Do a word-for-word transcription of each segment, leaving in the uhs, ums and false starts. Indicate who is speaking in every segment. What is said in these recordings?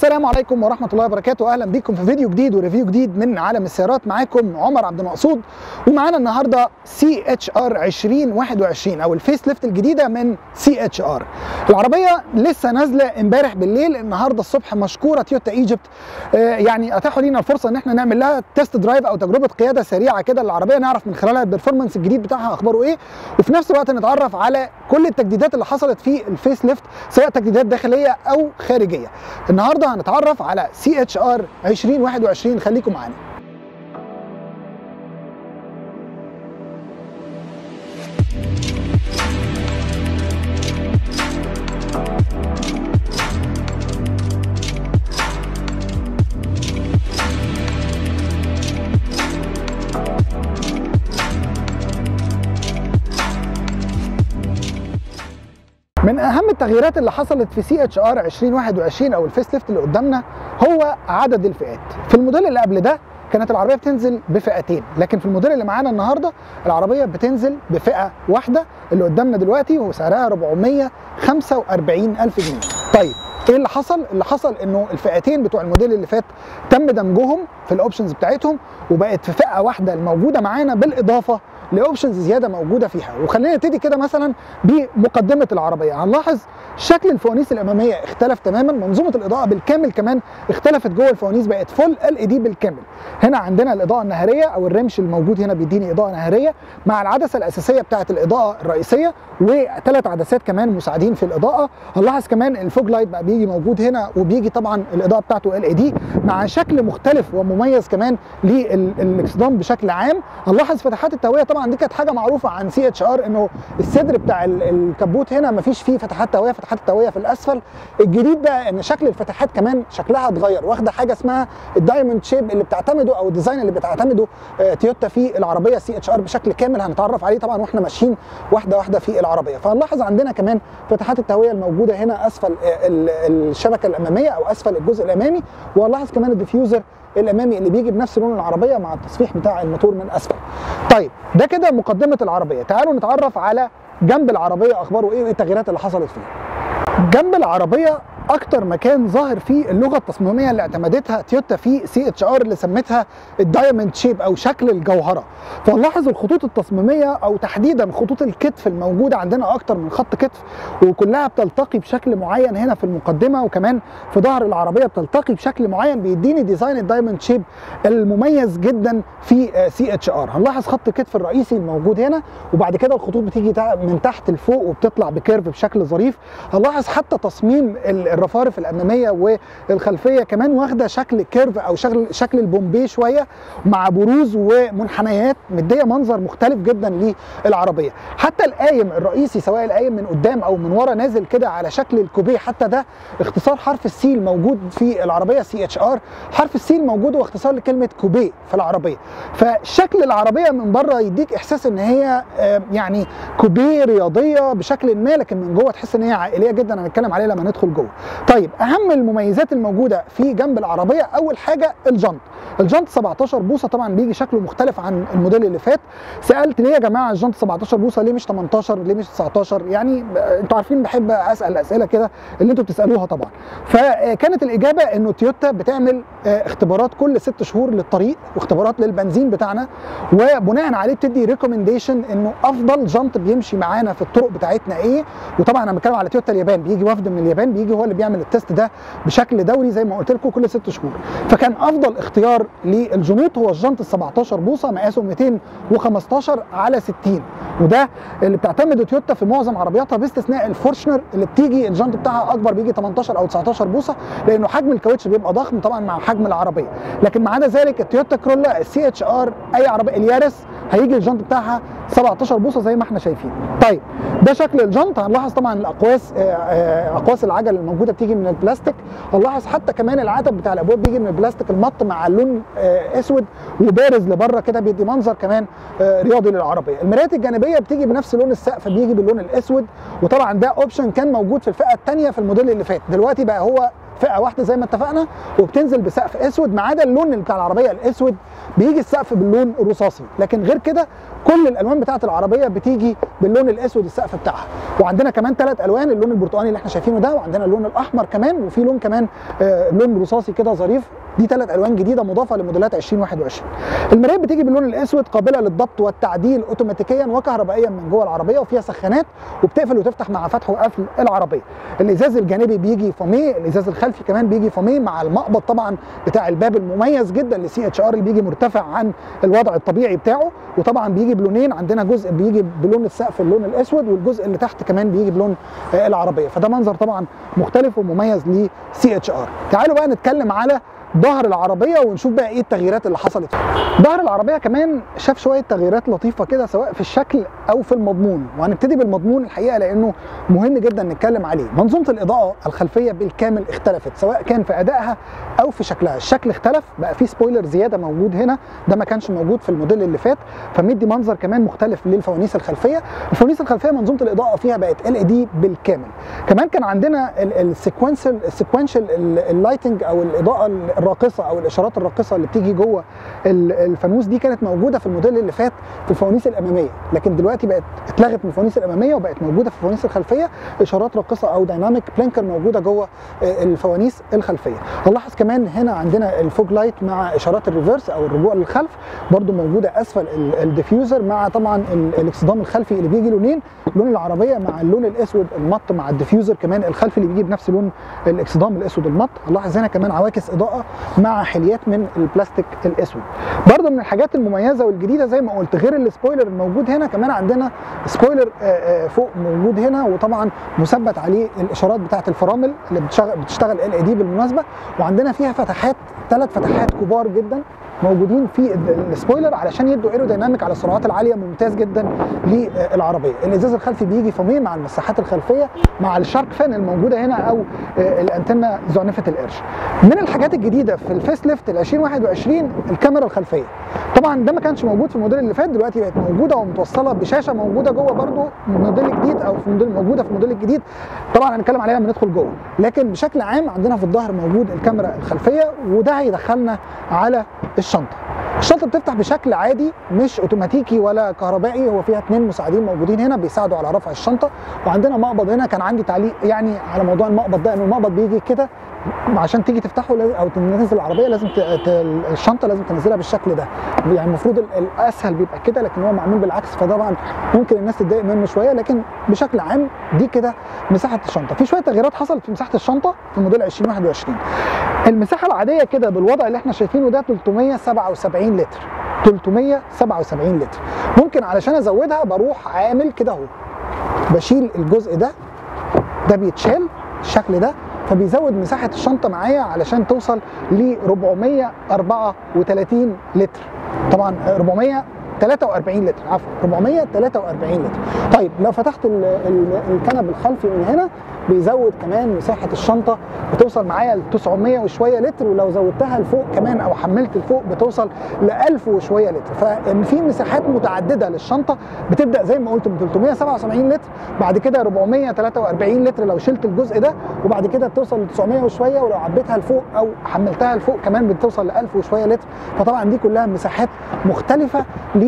Speaker 1: السلام عليكم ورحمة الله وبركاته. أهلا بكم في فيديو جديد وريفيو جديد من عالم السيارات. معاكم عمر عبد المقصود، ومعانا النهارده سي اتش ار عشرين واحد وعشرين او الفيس ليفت الجديدة من سي اتش ار. العربية لسه نازلة امبارح بالليل، النهارده الصبح مشكورة تويوتا ايجيبت آه يعني اتاحوا لينا الفرصة ان احنا نعمل لها تيست درايف او تجربة قيادة سريعة كده للعربية، نعرف من خلالها البرفورمانس الجديد بتاعها اخباره ايه، وفي نفس الوقت نتعرف على كل التجديدات اللي حصلت في الفيس ليفت سواء تجديدات داخلية او خارجية. النهارده هنتعرف على سي اتش ار عشرين واحد وعشرين، خليكم معانا. من اهم التغييرات اللي حصلت في سي اتش ار عشرين واحد وعشرين او الفيس ليفت اللي قدامنا هو عدد الفئات. في الموديل اللي قبل ده كانت العربيه بتنزل بفئتين، لكن في الموديل اللي معانا النهارده العربيه بتنزل بفئه واحده اللي قدامنا دلوقتي، وسعرها أربعمية وخمسة وأربعين ألف جنيه. طيب ايه اللي حصل؟ اللي حصل انه الفئتين بتوع الموديل اللي فات تم دمجهم في الاوبشنز بتاعتهم، وبقت في فئه واحده الموجوده معانا بالاضافه لاوبشنز زياده موجوده فيها. وخلينا نبتدي كده مثلا بمقدمه العربيه. هنلاحظ شكل الفوانيس الاماميه اختلف تماما، منظومه الاضاءه بالكامل كمان اختلفت جوه الفوانيس، بقت فول ال اي دي بالكامل. هنا عندنا الاضاءه النهاريه او الرمش الموجود هنا بيديني اضاءه نهاريه مع العدسه الاساسيه بتاعه الاضاءه الرئيسيه، وثلاث عدسات كمان مساعدين في الاضاءه. هنلاحظ كمان الفوج لايت بقى بيجي موجود هنا، وبيجي طبعا الاضاءه بتاعته ال اي دي مع شكل مختلف ومميز كمان للاكسدام بشكل عام. هنلاحظ فتحات التهويه، طبعا دي كانت حاجه معروفه عن سي اتش ار انه الصدر بتاع الكبوت هنا مفيش فيه فتحات تهويه، فتحات التهويه في الاسفل. الجديد بقى ان شكل الفتحات كمان شكلها اتغير، واخده حاجه اسمها الدايموند شيب اللي بتعتمده او الديزاين اللي بتعتمده تويوتا في العربيه سي اتش ار بشكل كامل. هنتعرف عليه طبعا واحنا ماشيين واحده واحده في العربيه. فهنلاحظ عندنا كمان فتحات التهويه الموجوده هنا اسفل الشبكه الاماميه او اسفل الجزء الامامي، وهنلاحظ كمان الديفيوزر الامامي اللي بيجي بنفس لون العربيه مع التصفيح بتاع الموتور من اسفل. طيب ده كده مقدمه العربيه، تعالوا نتعرف على جنب العربيه اخباره ايه وايه التغييرات اللي حصلت فيه. جنب العربيه اكتر مكان ظاهر فيه اللغه التصميميه اللي اعتمدتها تويوتا في سي اتش ار اللي سمتها الدايموند شيب او شكل الجوهره. فنلاحظ الخطوط التصميميه او تحديدا خطوط الكتف الموجوده عندنا اكتر من خط كتف، وكلها بتلتقي بشكل معين هنا في المقدمه، وكمان في ظهر العربيه بتلتقي بشكل معين بيديني ديزاين الدايموند شيب المميز جدا في سي اتش ار. هنلاحظ خط الكتف الرئيسي الموجود هنا، وبعد كده الخطوط بتيجي من تحت لفوق وبتطلع بكيرف بشكل ظريف. هنلاحظ حتى تصميم الرفارف الاماميه والخلفيه كمان واخده شكل كيرف او شكل شكل البومبي شويه مع بروز ومنحنيات مديه منظر مختلف جدا للعربيه. حتى القايم الرئيسي سواء القايم من قدام او من ورا نازل كده على شكل الكوبيه، حتى ده اختصار حرف السي الموجود في العربيه سي اتش ار. حرف السي الموجود هو اختصار لكلمه كوبيه في العربيه. فشكل العربيه من بره يديك احساس ان هي يعني كوبيه رياضيه بشكل ما، لكن من جوه تحس ان هي عائليه جدا. هنتكلم عليها لما ندخل جوه. طيب اهم المميزات الموجوده في جنب العربيه، اول حاجه الجنط. الجنط سبعتاشر بوصه، طبعا بيجي شكله مختلف عن الموديل اللي فات. سالت ليه يا جماعه الجنط سبعتاشر بوصه، ليه مش تمنتاشر، ليه مش تسعتاشر؟ يعني انتوا عارفين بحب اسال الاسئله كده اللي انتوا بتسالوها طبعا. فكانت الاجابه انه تويوتا بتعمل اختبارات كل ست شهور للطريق واختبارات للبنزين بتاعنا، وبناء عليه بتدي ريكومنديشن انه افضل جنط بيمشي معانا في الطرق بتاعتنا ايه. وطبعا انا بتكلم على تويوتا اليابان، بيجي وفد من اليابان بيجي هو اللي بيعمل التست ده بشكل دوري زي ما قلت لكم كل ست شهور. فكان افضل اختيار للجنوط هو الجنط ال سبعتاشر بوصه مقاسه مئتين وخمستاشر على ستين، وده اللي بتعتمده تويوتا في معظم عربياتها باستثناء الفورشنر اللي بتيجي الجنط بتاعها اكبر، بيجي تمنتاشر او تسعتاشر بوصه لانه حجم الكاوتش بيبقى ضخم طبعا مع حجم العربيه. لكن ما عدا ذلك التويوتا كرولا، السي اتش ار، اي عربيه، اليارس، هيجي الجنط بتاعها سبعتاشر بوصه زي ما احنا شايفين. طيب ده شكل الجنط. هنلاحظ طبعا الاقواس اقواس العجل الموجوده بتيجي من البلاستيك. هنلاحظ حتى كمان العتب بتاع الابواب بيجي من البلاستيك المط مع اللون اسود وبارز لبره كده، بيدي منظر كمان رياضي للعربيه. المرايات الجانبيه بتيجي بنفس لون السقف، بيجي باللون الاسود، وطبعا ده اوبشن كان موجود في الفئه الثانيه في الموديل اللي فات، دلوقتي بقى هو فئه واحده زي ما اتفقنا، وبتنزل بسقف اسود، ما عدا اللون بتاع العربيه الاسود بيجي السقف باللون الرصاصي، لكن غير كده كل الالوان بتاعه العربيه بتيجي باللون الاسود السقف بتاعها. وعندنا كمان ثلاث الوان، اللون البرتقاني اللي احنا شايفينه ده، وعندنا اللون الاحمر كمان، وفي لون كمان آه لون رصاصي كده ظريف. دي ثلاث الوان جديده مضافه لموديلات عشرين واحد وعشرين. المرايات بتيجي باللون الاسود، قابله للضبط والتعديل اوتوماتيكيا وكهربائيا من جوه العربيه، وفيها سخانات وبتقفل وتفتح مع فتح وقفل العربيه. الازاز الجانبي بيجي فاميه، الازاز الخلفي كمان بيجي فاميه مع المقبض طبعا بتاع الباب المميز جدا لسي اتش ار اللي بيجي مرتفع عن الوضع الطبيعي بتاعه، وطبعا بيجي بلونين، عندنا جزء بيجي بلون السقف اللون الاسود، والجزء اللي تحت كمان بيجي بلون العربيه، فده منظر طبعا مختلف ومميز لسي اتش ار. تعالوا بقى نتكلم على ظهر العربيه ونشوف بقى ايه التغييرات اللي حصلت فيه. ظهر العربيه كمان شاف شويه تغييرات لطيفه كده سواء في الشكل او في المضمون، وهنبتدي بالمضمون الحقيقه لانه مهم جدا نتكلم عليه. منظومه الاضاءه الخلفيه بالكامل اختلفت، سواء كان في ادائها او في شكلها. الشكل اختلف، بقى في سبويلر زياده موجود هنا، ده ما كانش موجود في الموديل اللي فات، فمدي منظر كمان مختلف للفوانيس الخلفيه. الفوانيس الخلفيه منظومه الاضاءه فيها بقت ال اي دي بالكامل. كمان كان عندنا السيكونشال السيكونشال اللايتنج او الاضاءه الراقصه او الاشارات الراقصه اللي بتيجي جوه الفانوس، دي كانت موجوده في الموديل اللي فات في الفوانيس الاماميه، لكن دلوقتي بقت اتلغت من الفوانيس الاماميه وبقت موجوده في الفوانيس الخلفيه، اشارات راقصه او دايناميك بلينكر موجوده جوه الفوانيس الخلفيه. نلاحظ كمان هنا عندنا الفوج لايت مع اشارات الريفرس او الرجوع للخلف برده موجوده اسفل الديفيوزر، مع طبعا الاكسدام الخلفي اللي بيجي لونين، لون العربيه مع اللون الاسود المط مع الديفيوزر كمان الخلفي اللي بيجي بنفس لون الاكسدام الاسود المط. نلاحظ هنا كمان عواكس اضاءه مع حليات من البلاستيك الاسود. برضه من الحاجات المميزه والجديده زي ما قلت، غير السبويلر الموجود هنا كمان عندنا سبويلر فوق موجود هنا، وطبعا مثبت عليه الاشارات بتاعه الفرامل اللي بتشتغل بتشتغل ال اي دي بالمناسبه، وعندنا فيها فتحات، ثلاث فتحات كبار جدا موجودين في السبويلر علشان يدوا ايرودايناميك على السرعات العاليه ممتاز جدا للعربيه. الازاز الخلفي بيجي فاميه مع المساحات الخلفيه مع الشارك فان الموجوده هنا او الانتنه زعنفه القرش. من الحاجات الجديده في الفيس ليفت ال عشرين واحد وعشرين الكاميرا الخلفيه. طبعا ده ما كانش موجود في الموديل اللي فات، دلوقتي بقت موجوده ومتوصله بشاشه موجوده جوه برده موديل جديد او في موديل موجوده في الموديل الجديد، طبعا هنتكلم عليها لما ندخل جوه، لكن بشكل عام عندنا في الظهر موجود الكاميرا الخلفيه، وده هيدخلنا على الشنطه. الشنطه بتفتح بشكل عادي مش اوتوماتيكي ولا كهربائي، هو فيها اثنين مساعدين موجودين هنا بيساعدوا على رفع الشنطه، وعندنا مقبض هنا. كان عندي تعليق يعني على موضوع المقبض ده، انه المقبض بيجي كده عشان تيجي تفتحه او تنزل العربيه لازم ت... ت... الشنطه لازم تنزلها بالشكل ده، يعني المفروض الاسهل بيبقى كده، لكن هو معمول بالعكس، فطبعا ممكن الناس تتضايق منه شويه، لكن بشكل عام دي كده مساحه الشنطه. في شويه تغييرات حصلت في مساحه الشنطه في موديل عشرين واحد وعشرين. المساحه العاديه كده بالوضع اللي احنا شايفينه ده ثلاثمية وسبعة وسبعين لتر، ثلاثمية وسبعة وسبعين لتر. ممكن علشان ازودها بروح عامل كده اهو، بشيل الجزء ده، ده بيتشال الشكل ده، فبيزود مساحه الشنطه معايا علشان توصل ل أربعمية وأربعة وثلاثين لتر. طبعا أربعمية وثلاثة وأربعين لتر، عفوا أربعمية وثلاثة وأربعين لتر. طيب لو فتحت الكنب الخلفي من هنا بيزود كمان مساحه الشنطه، بتوصل معايا ل تسعمية وشويه لتر، ولو زودتها لفوق كمان او حملت لفوق بتوصل ل ألف وشويه لتر. ففي مساحات متعدده للشنطه، بتبدا زي ما قلت من ثلاثمية وسبعة وسبعين لتر، بعد كده أربعمية وثلاثة وأربعين لتر لو شلت الجزء ده، وبعد كده بتوصل ل تسعمية وشويه، ولو عبيتها لفوق او حملتها لفوق كمان بتوصل ل ألف وشويه لتر. فطبعا دي كلها مساحات مختلفه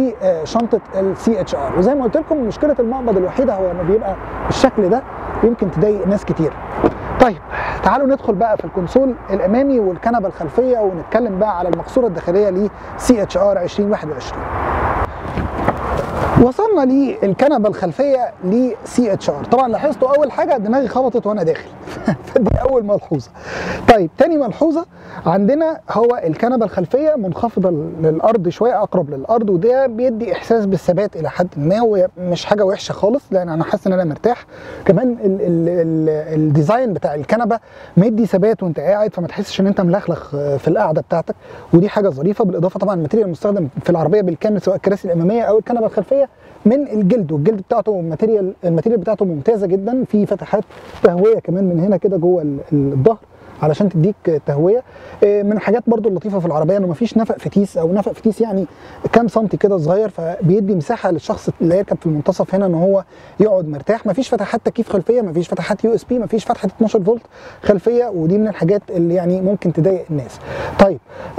Speaker 1: لشنطه السي اتش ار. وزي ما قلت لكم مشكله المقبض الوحيده هو انه بيبقى بالشكل ده، يمكن تضايق ناس كتير. طيب تعالوا ندخل بقى في الكونسول الامامي والكنبه الخلفيه ونتكلم بقى على المقصوره الداخليه لسي اتش ار عشرين واحد وعشرين. وصلنا للكنبه الخلفيه لسي اتش ار. طبعا لاحظتوا اول حاجه دماغي خبطت وانا داخل فدي اول ملحوظه. طيب تاني ملحوظه عندنا هو الكنبه الخلفيه منخفضه للارض شويه، اقرب للارض، وده بيدي احساس بالثبات الى حد ما، ومش حاجه وحشه خالص لان انا حاسس ان انا مرتاح. كمان ال ال ال الديزاين بتاع الكنبه مدي ثبات وانت قاعد، فما تحسش ان انت ملخلخ في القعده بتاعتك، ودي حاجه ظريفه. بالاضافه طبعا الماتيريال المستخدم في العربيه بالكامل سواء الكراسي الاماميه او الكنبه الخلفيه من الجلد، والجلد بتاعته ماتيريال الماتيريال بتاعته ممتازه جدا. في فتحات تهويه كمان من هنا كده جوه الظهر علشان تديك تهويه. من الحاجات برضو اللطيفه في العربيه انه مفيش نفق فتيس او نفق فتيس يعني كام سنتي كده صغير، فبيدي مساحه للشخص اللي يركب في المنتصف هنا ان هو يقعد مرتاح. مفيش فتحات تكييف خلفيه، مفيش فتحات يو اس بي، مفيش فتحه اتناشر فولت خلفيه، ودي من الحاجات اللي يعني ممكن تضايق الناس. طيب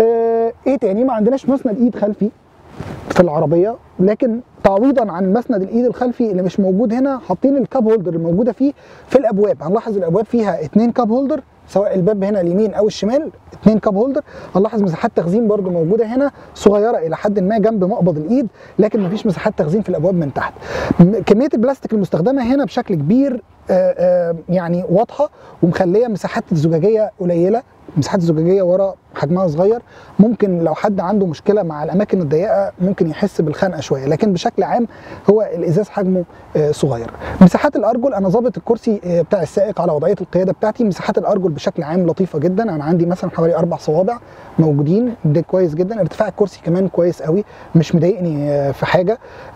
Speaker 1: آه ايه تاني؟ ما عندناش مسند ايد خلفي في العربيه، لكن تعويضا عن المسند الايد الخلفي اللي مش موجود هنا حاطين الكاب هولدر الموجوده فيه في الابواب. هنلاحظ الابواب فيها اتنين كاب هولدر، سواء الباب هنا اليمين او الشمال اتنين كاب هولدر. هنلاحظ مساحات تخزين برده موجوده هنا صغيره الى حد ما جنب مقبض الايد، لكن مفيش مساحات تخزين في الابواب من تحت. كميه البلاستيك المستخدمه هنا بشكل كبير آآ آآ يعني واضحه ومخليه مساحات الزجاجيه قليله. مساحات الزجاجيه ورا حجمها صغير، ممكن لو حد عنده مشكله مع الاماكن الضيقه ممكن يحس بالخنقه شويه، لكن بشكل عام هو الازاز حجمه صغير. مساحات الارجل، انا ظابط الكرسي بتاع السائق على وضعيه القياده بتاعتي. مساحات الارجل بشكل عام لطيفه جدا، انا عندي مثلا حوالي اربع صوابع موجودين، ده كويس جدا. ارتفاع الكرسي كمان كويس قوي، مش مضايقني في حاجه،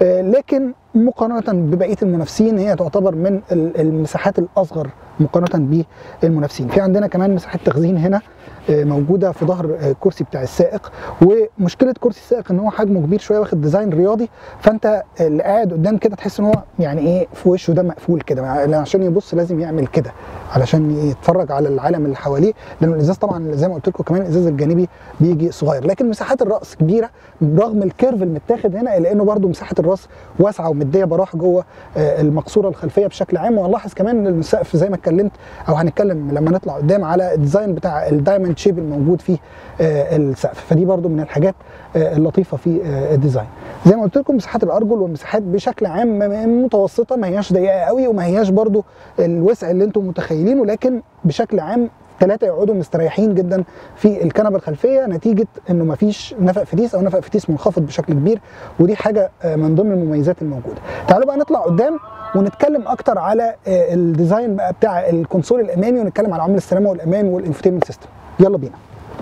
Speaker 1: لكن مقارنه ببقيه المنافسين هي تعتبر من المساحات الاصغر مقارنه بالمنافسين. في عندنا كمان مساحه تخزين هنا موجوده في ظهر الكرسي بتاع السائق. ومشكله كرسي السائق ان هو حجمه كبير شويه، واخد ديزاين رياضي، فانت اللي قاعد قدام كده تحس ان هو يعني ايه في وشه ده مقفول كده، عشان يبص لازم يعمل كده علشان يتفرج على العالم اللي حواليه، لان الازاز طبعا زي ما قلت لكم كمان الازاز الجانبي بيجي صغير. لكن مساحات الراس كبيره برغم الكيرف المتاخد هنا، الا انه برده مساحه الراس واسعه ومديه براح جوه المقصوره الخلفيه بشكل عام. وهنلاحظ كمان ان السقف زي ما اتكلمت او هنتكلم لما نطلع قدام على الديزاين بتاع الدايموند شيب الموجود في السقف، فدي برده من الحاجات اللطيفه في الديزاين. زي ما قلت لكم مساحات الارجل والمساحات بشكل عام متوسطه، ما هياش ضيقه قوي وما هياش برده الوسع اللي انتم متخيلينه، لكن بشكل عام ثلاثه يقعدوا مستريحين جدا في الكنبه الخلفيه، نتيجه انه ما فيش نفق فتيس او نفق فتيس منخفض بشكل كبير، ودي حاجه من ضمن المميزات الموجوده. تعالوا بقى نطلع قدام ونتكلم اكتر على الديزاين بقى بتاع الكونسول الامامي، ونتكلم على عوامل السلامه والامان والانفوتينمنت سيستم. يلا بينا.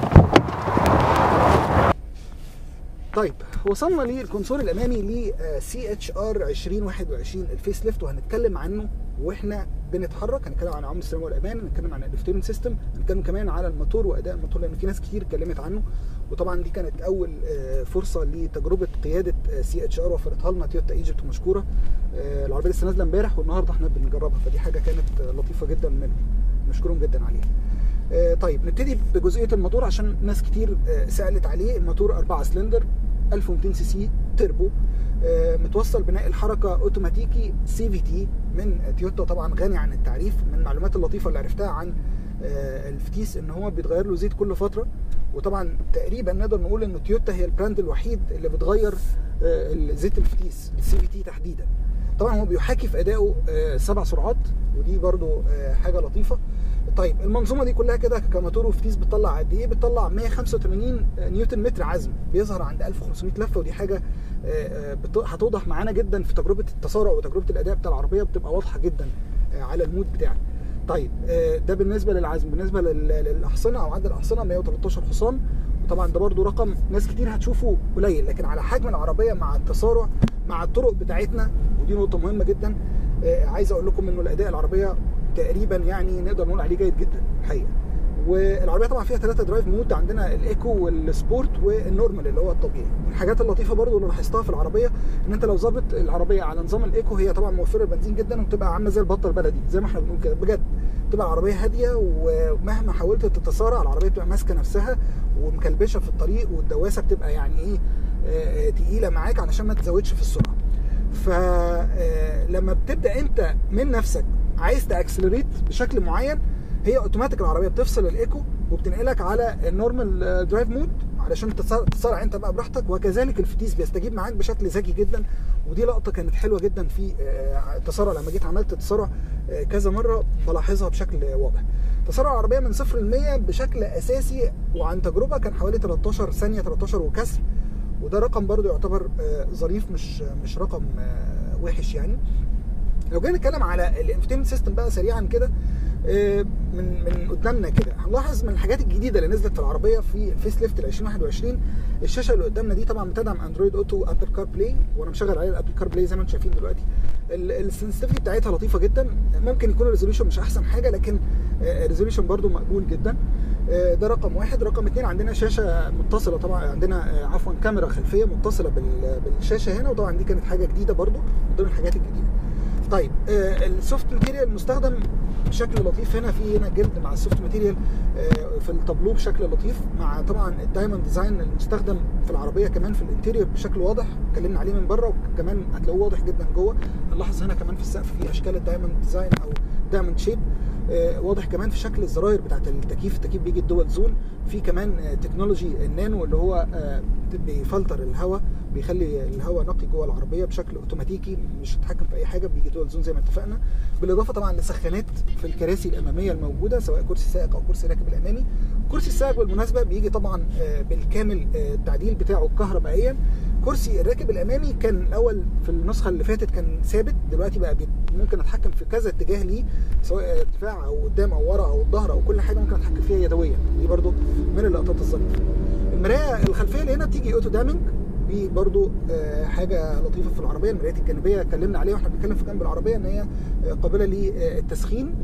Speaker 1: طيب وصلنا للكونسول الامامي ل سي اتش ار عشرين واحد وعشرين الفيس ليفت، وهنتكلم عنه واحنا بنتحرك. هنتكلم عن عوامل السلامه والامان، هنتكلم عن الانفوتينمنت سيستم، هنتكلم كمان على الموتور واداء الموتور، لان في ناس كتير اتكلمت عنه، وطبعا دي كانت اول فرصه لتجربه قياده سي اتش ار وفرتها لنا تويوتا ايجيبت مشكوره. العربيه لسه نازله امبارح والنهارده احنا بنجربها، فدي حاجه كانت لطيفه جدا منهم، نشكرهم جدا عليها. طيب نبتدي بجزئيه الموتور عشان ناس كتير سالت عليه. الموتور أربعة سلندر ألف ومئتين سي سي تربو، متوصل بناء الحركه اوتوماتيكي سي في تي من تويوتا، طبعا غني عن التعريف. من المعلومات اللطيفه اللي عرفتها عن الفتيس ان هو بيتغير له زيت كل فتره، وطبعا تقريبا نقدر نقول ان تويوتا هي البراند الوحيد اللي بتغير زيت الفتيس السي في تي تحديدا. طبعا هو بيحاكي في ادائه سبع سرعات، ودي برده حاجه لطيفه. طيب المنظومه دي كلها كده كموتور وفتيس بتطلع قد ايه؟ بتطلع مية وخمسة وتمانين نيوتن متر عزم، بيظهر عند ألف وخمسمية لفه، ودي حاجه هتوضح معانا جدا في تجربه التسارع وتجربه الاداء بتاع العربيه، بتبقى واضحه جدا على المود بتاعك. طيب ده بالنسبه للعزم. بالنسبه للاحصنه او عدد الاحصنه مية وتلتاشر حصان، وطبعا ده برده رقم ناس كتير هتشوفه قليل، لكن على حجم العربيه مع التسارع مع الطرق بتاعتنا، ودي نقطه مهمه جدا. عايز اقول لكم انه الاداء العربيه تقريبا يعني نقدر نقول عليه جيد جدا الحقيقه. والعربيه طبعا فيها ثلاثه درايف مود، عندنا الايكو والسبورت والنورمال اللي هو الطبيعي. من الحاجات اللطيفه برضو اللي لاحظتها في العربيه ان انت لو ظابط العربيه على نظام الايكو، هي طبعا موفره البنزين جدا وبتبقى عامله زي البطه البلدي زي ما احنا بنقول كده، بجد بتبقى العربيه هاديه، ومهما حاولت تتسارع العربيه بتبقى ماسكه نفسها ومكلبشه في الطريق، والدواسه بتبقى يعني ايه آه تقيله معاك علشان ما تزودش في السرعه. فلما بتبدا انت من نفسك عايز تاكسلريت بشكل معين، هي اوتوماتيك العربيه بتفصل الايكو وبتنقلك على النورمال درايف مود علشان تسارع انت بقى براحتك. وكذلك الفتيس بيستجيب معاك بشكل ذكي جدا، ودي لقطه كانت حلوه جدا في التسارع. لما جيت عملت تسارع كذا مره بلاحظها بشكل واضح. تسارع العربيه من صفر ل مية بشكل اساسي وعن تجربه كان حوالي تلتاشر ثانيه، تلتاشر وكسر، وده رقم برضو يعتبر ظريف، مش مش رقم وحش يعني. لو جينا نتكلم على الانفوتينمنت سيستم بقى سريعا كده، من من قدامنا كده هنلاحظ من الحاجات الجديده اللي نزلت في العربيه في الفيس ليفت ال ألفين وواحد وعشرين، الشاشه اللي قدامنا دي طبعا بتدعم اندرويد اوتو ابل كار بلاي، وانا مشغل عليها الابل كار بلاي زي ما انتم شايفين دلوقتي. السنسيتيفيتي بتاعتها لطيفه جدا، ممكن يكون الريزوليوشن مش احسن حاجه لكن الريزوليوشن برده مقبول جدا. ده رقم واحد. رقم اثنين عندنا شاشه متصله، طبعا عندنا عفوا كاميرا خلفيه متصله بالشاشه هنا، وطبعا دي كانت حاجه جديده برده من ضمن الحاجات الجديده. طيب السوفت ماتيريال المستخدم بشكل لطيف، هنا في هنا جلد مع السوفت ماتيريال في التابلو بشكل لطيف، مع طبعا الدايموند ديزاين المستخدم في العربيه كمان في الانتيريور بشكل واضح، اتكلمنا عليه من بره وكمان هتلاقوه واضح جدا جوه. هنلاحظ هنا كمان في السقف في اشكال الدايموند ديزاين او دايموند شيب واضح كمان في شكل الزراير بتاعت التكييف. التكييف بيجي الدول زون، في كمان تكنولوجي النانو اللي هو بيفلتر الهواء، بيخلي الهواء نقي جوه العربيه بشكل اوتوماتيكي، مش هتتحكم في اي حاجه، بيجي دول زون زي ما اتفقنا. بالاضافه طبعا لسخانات في الكراسي الاماميه الموجوده سواء كرسي سائق او كرسي راكب الامامي. كرسي السائق بالمناسبه بيجي طبعا بالكامل التعديل بتاعه كهربائيا. كرسي الراكب الامامي كان الاول في النسخه اللي فاتت كان ثابت، دلوقتي بقى ممكن اتحكم في كذا اتجاه ليه، سواء ارتفاع او قدام او ورا او الظهر او كل حاجه ممكن اتحكم فيها يدويا، دي برده من اللقطات الظريفه. المرايه الخلفيه اللي هنا بتيجي اوتو دامنج، دي برضو حاجه لطيفه في العربيه. المرايات الجانبيه اتكلمنا عليها واحنا بنتكلم في جنب العربيه ان هي قابله للتسخين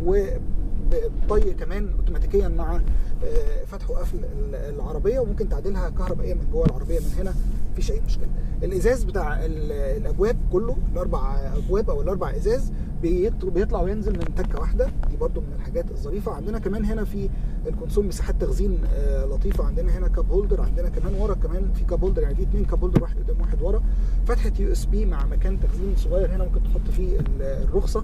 Speaker 1: وطي كمان اوتوماتيكيا مع فتح وقفل العربيه، وممكن تعديلها كهربائيا من جوه العربيه من هنا، مفيش اي مشكله. الازاز بتاع الابواب كله، الاربع ابواب او الاربع ازاز بيطلع وينزل من تكه واحده، دي برضو من الحاجات الظريفه. عندنا كمان هنا في الكونسول مساحات تخزين لطيفه، عندنا هنا كاب هولدر، عندنا كمان ورا كمان في كاب هولدر، يعني في اثنين كاب هولدر، واحد قدام واحد ورا. فتحه يو اس بي مع مكان تخزين صغير هنا ممكن تحط فيه الرخصه.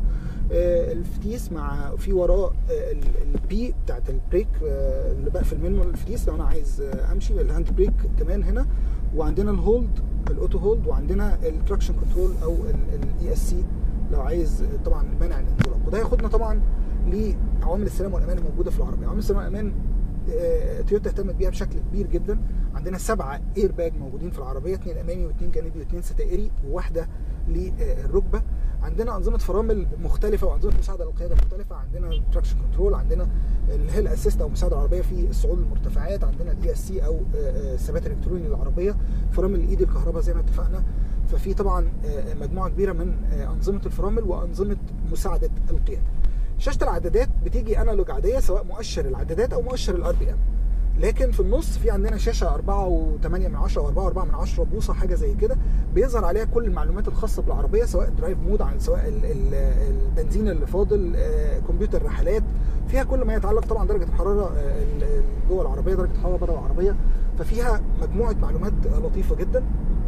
Speaker 1: الفتيس مع في وراه البي بتاعت البريك اللي بقفل منه الفتيس لو انا عايز امشي، الهاند بريك كمان هنا. وعندنا الهولد الاوتو هولد، وعندنا التراكشن كنترول او الاي اس سي لو عايز طبعا منع الانزلاق. وده ياخدنا طبعا لعوامل السلامه والامان الموجوده في العربيه. عوامل السلامه والامان تويوتا اهتمت بيها بشكل كبير جدا. عندنا سبعه اير باج موجودين في العربيه، اثنين امامي واثنين جانبي واثنين ستائري وواحده للركبه. عندنا انظمه فرامل مختلفه وانظمه مساعده للقياده مختلفه، عندنا تراكشن كنترول، عندنا الهيل اسيست او مساعده العربيه في الصعود المرتفعات، عندنا الاي اس سي او ثبات الكتروني للعربيه، فرامل الايد الكهرباء زي ما اتفقنا. ففي طبعا مجموعه كبيره من انظمه الفرامل وانظمه مساعده القياده. شاشه العدادات بتيجي انالوج عاديه سواء مؤشر العدادات او مؤشر الار بي ام، لكن في النص في عندنا شاشه أربعة وثمانية من عشرة او أربعة وأربعة من عشرة بوصه حاجه زي كده، بيظهر عليها كل المعلومات الخاصه بالعربيه سواء درايف مود، عن سواء البنزين اللي فاضل، كمبيوتر رحلات، فيها كل ما يتعلق طبعا درجه الحراره جوه العربيه، درجه الحراره بره العربيه، ففيها مجموعه معلومات لطيفه جدا.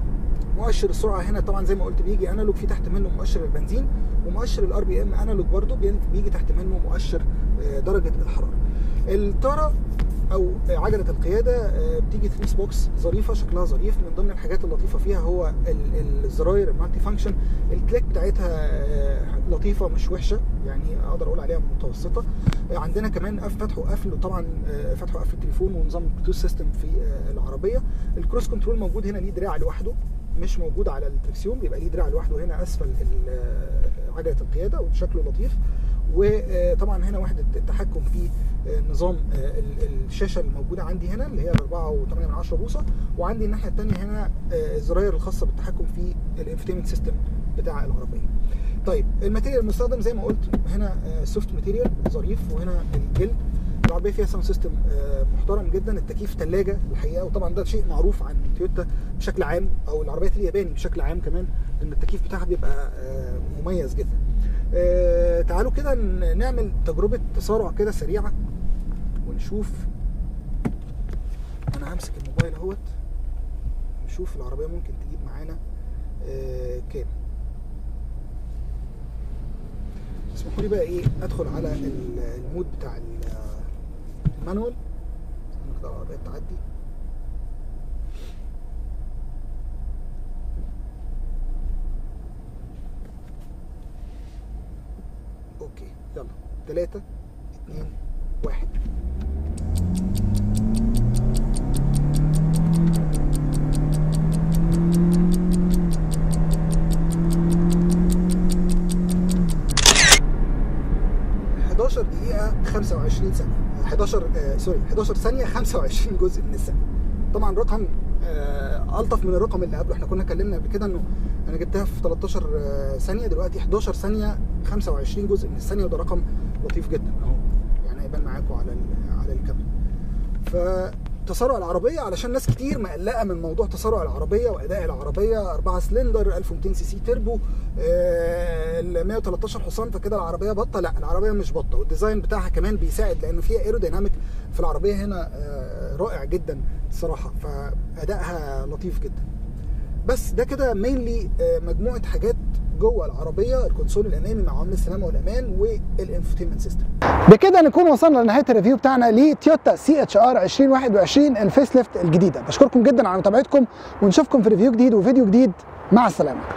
Speaker 1: مؤشر السرعه هنا طبعا زي ما قلت بيجي انالوج، في تحت منه مؤشر البنزين، ومؤشر الار بي ام انالوج برده بيجي تحت منه مؤشر درجه الحراره. الطاره او عجله القياده بتيجي ثري بوكس ظريفه، شكلها ظريف. من ضمن الحاجات اللطيفه فيها هو الزراير المالتي فانكشن، الكليك بتاعتها لطيفه مش وحشه، يعني اقدر اقول عليها متوسطه. عندنا كمان فتح وقفل، وطبعا فتح وقفل التليفون ونظام البلوتوث سيستم في العربيه. الكروس كنترول موجود هنا، ليه دراع لوحده مش موجود على الدركسيون، بيبقى ليه دراع لوحده هنا اسفل عجله القياده وشكله لطيف. وطبعا هنا وحده التحكم في نظام الشاشه الموجوده عندي هنا اللي هي أربعة وثمانية من عشرة بوصه، وعندي الناحيه الثانيه هنا الزراير الخاصه بالتحكم في الانفوتينمنت سيستم بتاع العربيه. طيب الماتيريال المستخدم زي ما قلت هنا سوفت ماتيريال ظريف، وهنا الجلد. العربيه فيها ساوند سيستم محترم جدا، التكييف ثلاجه الحقيقه، وطبعا ده شيء معروف عن تويوتا بشكل عام او العربيات الياباني بشكل عام كمان، ان التكييف بتاعها بيبقى مميز جدا. آه تعالوا كده نعمل تجربة تسارع كده سريعة ونشوف. انا همسك الموبايل اهوت، نشوف العربية ممكن تجيب معانا آه كام. اسمحوا لي بقى ايه ادخل على المود بتاع المانوال نقدر العربية تعدي. اوكي يلا ثلاثة اثنين واحد. حداشر دقيقة خمسة وعشرين ثانيه، حداشر آه سوري حداشر ثانيه خمسة وعشرين جزء من الثانيه. طبعا رقم آه الطف من الرقم اللي قبله. احنا كنا اتكلمنا قبل كده انه انا جبتها في تلتاشر آه ثانيه، دلوقتي حداشر ثانيه خمسة وعشرين جزء من الثانيه، وده رقم لطيف جدا اهو، يعني هيبان معاكم على على الكاميرا. فتسارع العربيه، علشان ناس كتير مقلقه من موضوع تسارع العربيه واداء العربيه، أربعة سلندر ألف ومئتين سي سي تربو، ال مئة وتلتاشر حصان، فكده العربيه بطه. لا، العربيه مش بطه، والديزاين بتاعها كمان بيساعد لانه فيها ايروديناميك في العربيه هنا رائع جدا الصراحه، فادائها لطيف جدا. بس ده كده مينلي مجموعه حاجات جوه العربيه، الكونسول الامامي مع عوامل السلامه والامان والانفوتينمنت سيستم. بكده نكون وصلنا لنهايه الريفيو بتاعنا لتويوتا سي اتش ار ألفين وواحد وعشرين الفيس ليفت الجديده. بشكركم جدا على متابعتكم، ونشوفكم في ريفيو جديد وفيديو جديد. مع السلامه.